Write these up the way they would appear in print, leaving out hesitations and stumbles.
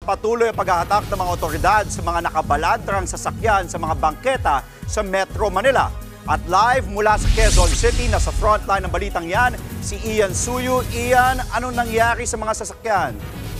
patuloy ang paghahatak ng mga otoridad sa mga nakabalantrang sasakyan sa mga bangketa sa Metro Manila. At live mula sa Quezon City, nasa frontline ng balitang yan, si Ian Suyu. Ian, anong nangyari sa mga sasakyan?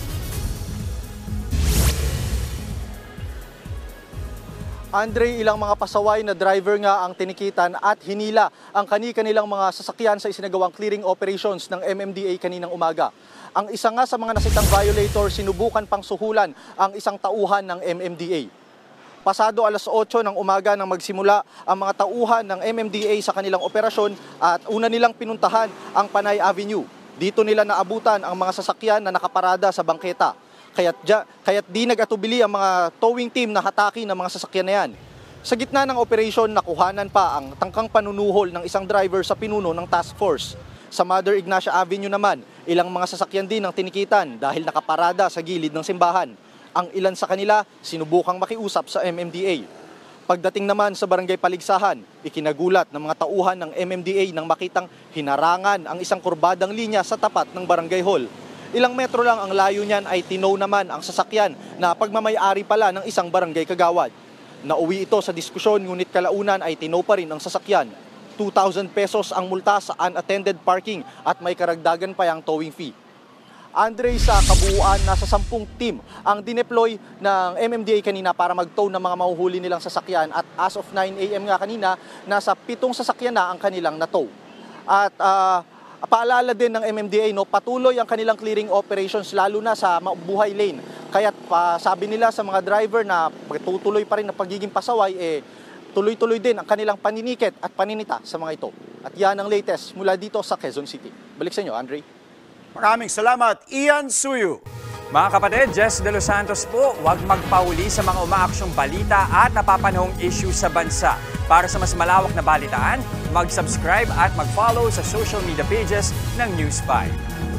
Andre, ilang mga pasaway na driver nga ang tinikitan at hinila ang kanilang mga sasakyan sa isinagawang clearing operations ng MMDA kaninang umaga. Ang isa nga sa mga nasitang violator, sinubukan pang suhulan ang isang tauhan ng MMDA. Pasado alas 8 ng umaga nang magsimula ang mga tauhan ng MMDA sa kanilang operasyon at una nilang pinuntahan ang Panay Avenue. Dito nila naabutan ang mga sasakyan na nakaparada sa bangketa. Kaya't di nag-atubili ang mga towing team na hataki ng mga sasakyan na yan. Sa gitna ng operasyon, nakuhanan pa ang tangkang panunuhol ng isang driver sa pinuno ng task force. Sa Mother Ignacia Avenue naman, ilang mga sasakyan din ang tinikitan dahil nakaparada sa gilid ng simbahan. Ang ilan sa kanila sinubukang makiusap sa MMDA. Pagdating naman sa Barangay Paligsahan, ikinagulat ng mga tauhan ng MMDA nang makitang hinarangan ang isang kurbadang linya sa tapat ng barangay hall. Ilang metro lang ang layo niyan ay tinow naman ang sasakyan na pagmamay-ari pala ng isang barangay kagawad. Nauwi ito sa diskusyon ngunit kalaunan ay tinow pa rin ang sasakyan. 2,000 pesos ang multa sa unattended parking at may karagdagan pa yang towing fee. Andre, sa kabuuan, nasa 10 team ang dineploy ng MMDA kanina para mag-tow ng mga mahuhuli nilang sasakyan at as of 9 AM nga kanina, nasa 7 sasakyan na ang kanilang na-tow. At paalala din ng MMDA, patuloy ang kanilang clearing operations lalo na sa Mabuhay Lane. Kaya't sabi nila sa mga driver na tutuloy pa rin ang pagiging pasaway, tuloy-tuloy din ang kanilang paninikit at paninita sa mga ito. At yan ang latest mula dito sa Quezon City. Balik sa inyo, Andre. Maraming salamat, Ian Suyu. Mga kapatid, Jess De Los Santos po, huwag magpahuli sa mga umaaksyong balita at napapanahong issue sa bansa. Para sa mas malawak na balitaan, mag-subscribe at mag-follow sa social media pages ng News 5.